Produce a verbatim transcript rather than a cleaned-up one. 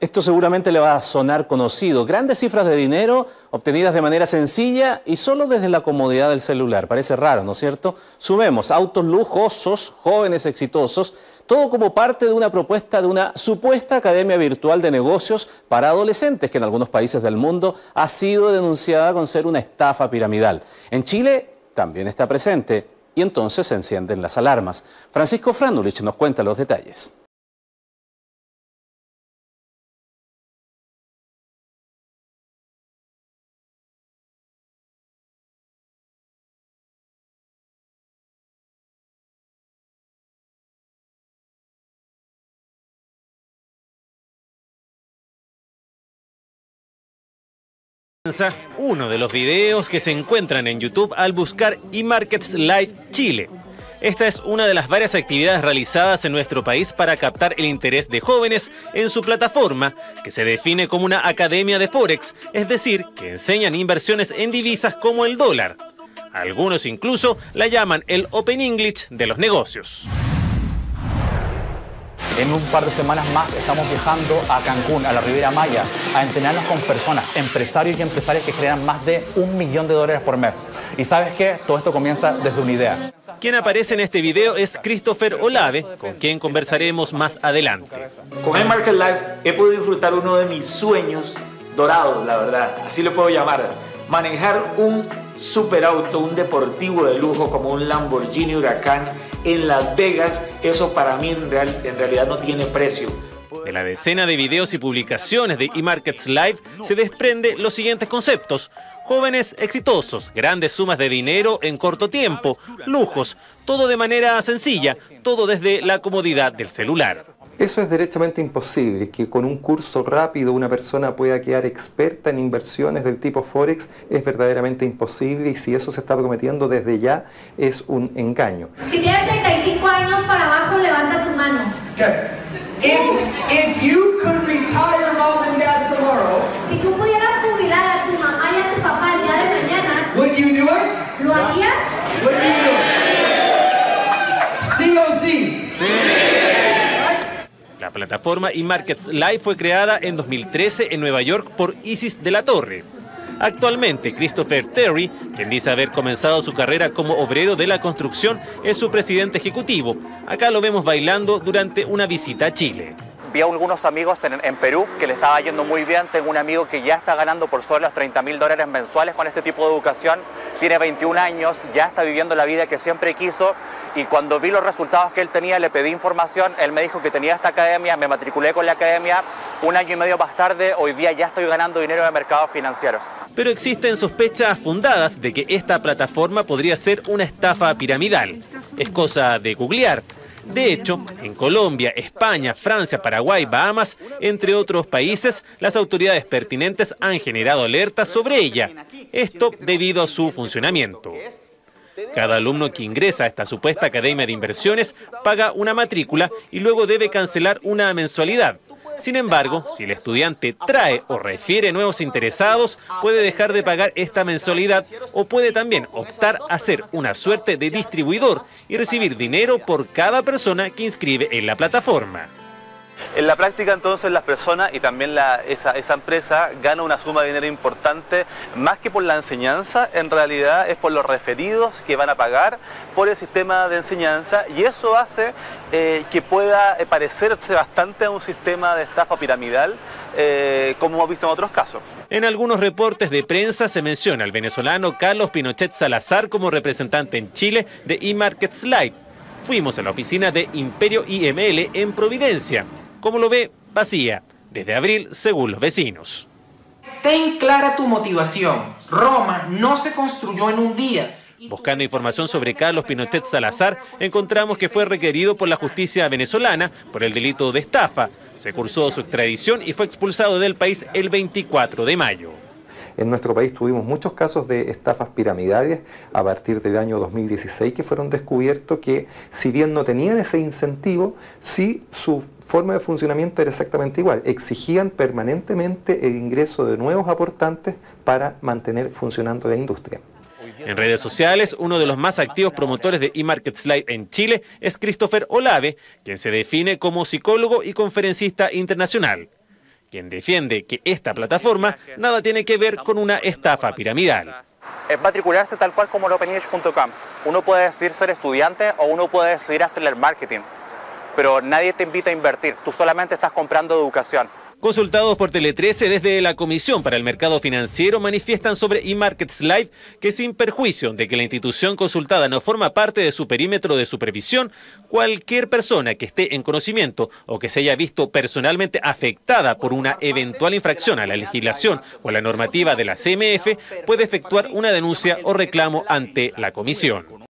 Esto seguramente le va a sonar conocido. Grandes cifras de dinero obtenidas de manera sencilla y solo desde la comodidad del celular. Parece raro, ¿no es cierto? Sumemos autos lujosos, jóvenes exitosos, todo como parte de una propuesta de una supuesta academia virtual de negocios para adolescentes que en algunos países del mundo ha sido denunciada con ser una estafa piramidal. En Chile también está presente y entonces se encienden las alarmas. Francisco Franulich nos cuenta los detalles. Uno de los videos que se encuentran en YouTube al buscar eMarkets Live Chile. Esta es una de las varias actividades realizadas en nuestro país para captar el interés de jóvenes en su plataforma, que se define como una academia de Forex, es decir, que enseñan inversiones en divisas como el dólar. Algunos incluso la llaman el Open English de los negocios. En un par de semanas más estamos viajando a Cancún, a la Riviera Maya, a entrenarnos con personas, empresarios y empresarias que generan más de un millón de dólares por mes. ¿Y sabes qué? Todo esto comienza desde una idea. Quien aparece en este video es Christopher Olave, con quien conversaremos más adelante. Con eMarkets Live he podido disfrutar uno de mis sueños dorados, la verdad, así lo puedo llamar. Manejar un superauto, un deportivo de lujo como un Lamborghini Huracán en Las Vegas, eso para mí en, real, en realidad no tiene precio. De la decena de videos y publicaciones de eMarkets Live se desprende los siguientes conceptos: jóvenes exitosos, grandes sumas de dinero en corto tiempo, lujos, todo de manera sencilla, todo desde la comodidad del celular. Eso es derechamente imposible, que con un curso rápido una persona pueda quedar experta en inversiones del tipo Forex es verdaderamente imposible, y si eso se está prometiendo desde ya es un engaño. Si tienes treinta y cinco años para abajo, levanta tu mano. Okay. If, if you could retire mom and dad tomorrow, si tú pudieras jubilar a tu mamá y a tu papá el día de mañana, would you do it? ¿Lo harías? Would you do it? Sí o sí. La plataforma eMarkets Live fue creada en dos mil trece en Nueva York por Isis de la Torre. Actualmente, Christopher Terry, quien dice haber comenzado su carrera como obrero de la construcción, es su presidente ejecutivo. Acá lo vemos bailando durante una visita a Chile. Vi a algunos amigos en, en Perú que le estaba yendo muy bien. Tengo un amigo que ya está ganando por sobre los treinta mil dólares mensuales con este tipo de educación. Tiene veintiún años, ya está viviendo la vida que siempre quiso. Y cuando vi los resultados que él tenía, le pedí información. Él me dijo que tenía esta academia, me matriculé con la academia. Un año y medio más tarde, hoy día ya estoy ganando dinero de mercados financieros. Pero existen sospechas fundadas de que esta plataforma podría ser una estafa piramidal. Es cosa de googlear. De hecho, en Colombia, España, Francia, Paraguay, Bahamas, entre otros países, las autoridades pertinentes han generado alertas sobre ella. Esto debido a su funcionamiento. Cada alumno que ingresa a esta supuesta academia de inversiones paga una matrícula y luego debe cancelar una mensualidad. Sin embargo, si el estudiante trae o refiere nuevos interesados, puede dejar de pagar esta mensualidad o puede también optar a ser una suerte de distribuidor y recibir dinero por cada persona que inscribe en la plataforma. En la práctica, entonces, las personas y también la, esa, esa empresa gana una suma de dinero importante, más que por la enseñanza, en realidad es por los referidos que van a pagar por el sistema de enseñanza, y eso hace eh, que pueda parecerse bastante a un sistema de estafa piramidal, eh, como hemos visto en otros casos. En algunos reportes de prensa se menciona al venezolano Carlos Pinochet Salazar como representante en Chile de eMarkets Live. Fuimos a la oficina de Imperio I M L en Providencia. Como lo ve, vacía, desde abril, según los vecinos. Ten clara tu motivación. Roma no se construyó en un día. Buscando información sobre Carlos Pinochet Salazar, encontramos que fue requerido por la justicia venezolana por el delito de estafa. Se cursó su extradición y fue expulsado del país el veinticuatro de mayo. En nuestro país tuvimos muchos casos de estafas piramidales a partir del año dos mil dieciséis que fueron descubiertos que, si bien no tenían ese incentivo, sí su forma de funcionamiento era exactamente igual. Exigían permanentemente el ingreso de nuevos aportantes para mantener funcionando la industria. En redes sociales, uno de los más activos promotores de eMarkets Live en Chile es Christopher Olave, quien se define como psicólogo y conferencista internacional. quien defiende que esta plataforma nada tiene que ver con una estafa piramidal. Es matricularse tal cual como openage punto com. Uno puede decidir ser estudiante o uno puede decidir hacerle el marketing, pero nadie te invita a invertir, tú solamente estás comprando educación. Consultados por Tele trece desde la Comisión para el Mercado Financiero manifiestan sobre eMarkets Live que sin perjuicio de que la institución consultada no forma parte de su perímetro de supervisión, cualquier persona que esté en conocimiento o que se haya visto personalmente afectada por una eventual infracción a la legislación o a la normativa de la C M F puede efectuar una denuncia o reclamo ante la Comisión.